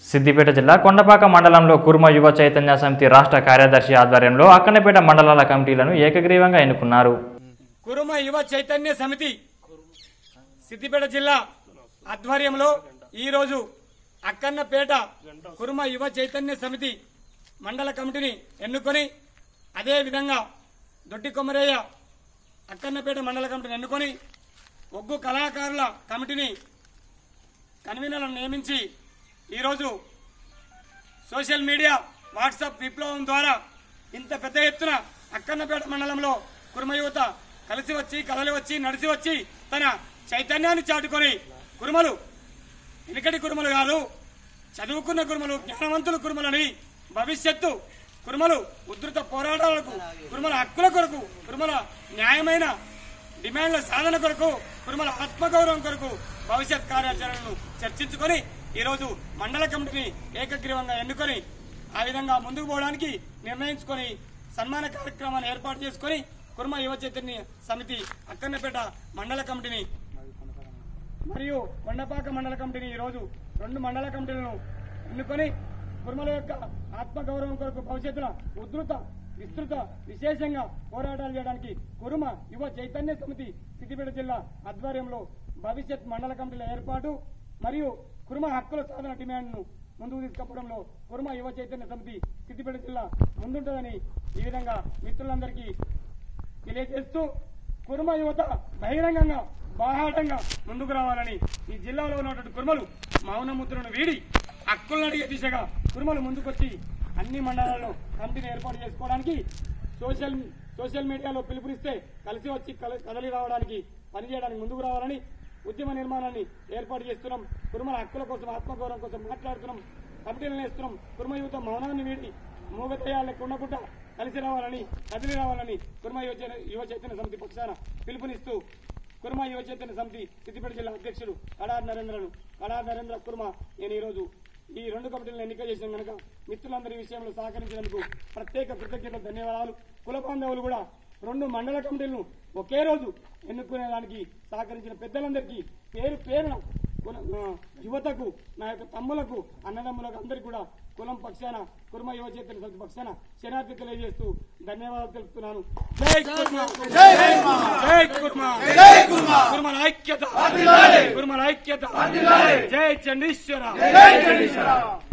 సిద్దిపేట జిల్లా కొండపాక మండలంలో కుర్మ యువ చైతన్య సమితి రాష్ట్ర కార్యదర్శి ఆధ్వర్యంలో అక్కన్నపేట మండలాల కమిటీలను ఏకగ్రీవంగా ఎన్నుకున్నారు. కుర్మ యువ చైతన్య సమితి సిద్దిపేట జిల్లా ఆధ్వర్యంలో ఈ రోజు అక్కన్నపేట కుర్మ యువ చైతన్య సమితి మండల కమిటీని ఎన్నుకొని అదే విధంగా దొడ్డి కొమరయ్య అక్కన్నపేట మండల కమిటీని ఎన్నుకొని ఒగ్గు కళాకారుల కమిటీని కన్వీనర్లను నియమించి ఈరోజు సోషల్ మీడియా వాట్సాప్ విప్లవం ద్వారా ఇంత పెద్ద ఎత్తున అక్కన్నపేట మండలంలో కుర్మ యువత కలిసి వచ్చి కదలి వచ్చి నడిచి వచ్చి తన చైతన్యాన్ని చాటుకొని కుర్మలు వెనుకటి కుర్మలు కాదు, చదువుకున్న కుర్మలు, జ్ఞానవంతుల కుర్మలని భవిష్యత్తు కుర్మలు ఉధృత పోరాటాలకు, కుర్మల హక్కుల కొరకు, కుర్మల న్యాయమైన డిమాండ్ల సాధన కొరకు, కుర్మల ఆత్మగౌరవం కొరకు భవిష్యత్ కార్యాచరణను చర్చించుకొని ఈరోజు మండల కమిటీని ఏకగ్రీవంగా ఎన్నుకొని ఆ విధంగా ముందుకు పోవడానికి నిర్ణయించుకొని సన్మాన కార్యక్రమాన్ని ఏర్పాటు చేసుకుని కుర్మ యువ చైతన్య సమితి అక్కన్నపేట మండల కమిటీని మరియు కొండపాక మండల కమిటీని ఈరోజు 2 మండల కమిటీలను ఎన్నుకొని కుర్మల యొక్క ఆత్మగౌరవం కొరకు భవిష్యత్తులో ఉధృత విస్తృత విశేషంగా పోరాటాలు చేయడానికి కుర్మ యువ చైతన్య సమితి సిద్దిపేట జిల్లా ఆధ్వర్యంలో భవిష్యత్ మండల కమిటీల ఏర్పాటు మరియు కుర్మ హక్కుల సాధన డిమాండ్ను ముందుకు తీసుకపోవడంలో కుర్మ యువ చైతన్య సమితి సిద్దిపేట జిల్లా ముందుంటుందని ఈ విధంగా మిత్రులందరికీ తెలియజేస్తూ కుర్మ యువత బహిరంగంగా బాహాటంగా ముందుకు రావాలని ఈ జిల్లాలో ఉన్నటువంటి కుర్మలు మౌనముద్రను వీడి హక్కులను అడిగే దిశగా కుర్మలు ముందుకొచ్చి అన్ని మండలాల్లో కమిటీని ఏర్పాటు చేసుకోవడానికి సోషల్ మీడియాలో పిలుపునిస్తే కలిసి వచ్చి కదలి రావడానికి పనిచేయడానికి ముందుకు రావాలని ఉద్యమ నిర్మాణాన్ని ఏర్పాటు చేస్తున్నాం. కుర్మల హక్కుల కోసం ఆత్మగౌరవం కోసం మాట్లాడుతున్నాం, కమిటీలను వేస్తున్నాం. కుర్మ యువత మౌనాన్ని వీడి మూగతయాలకు ఉండకుండా కలిసి రావాలని కదిలి రావాలని కుర్మ యువ చైతన్య సమితి పక్షాన పిలుపునిస్తూ కుర్మ యువ చైతన్య సమితి సిద్దిపేట జిల్లా అధ్యక్షుడు కడార్ నరేంద్ర కుర్మ నేను ఈరోజు ఈ 2 కమిటీలను ఎన్నిక చేసిన కనుక మిత్రులందరి విషయంలో సహకరించినందుకు ప్రత్యేక కృతజ్ఞతలు, ధన్యవాదాలు. కుల బాంధవులు కూడా 2 మండల కమిటీలను ఒకే రోజు ఎన్నుకునేదానికి సహకరించిన పెద్దలందరికీ పేరు పేరున యువతకు, నా యొక్క తమ్ములకు, అన్నదమ్ములకు అందరికీ కూడా కులం పక్షాన కుర్మ యువ చైతన్య సమితి పక్షాన శనార్థి తెలియజేస్తూ ధన్యవాదాలు తెలుపుతున్నాను. జై కుర్మ, జై కుర్మ, కుర్మల ఐక్యత, కుర్మల ఐక్యత, జై చండీశ్వర.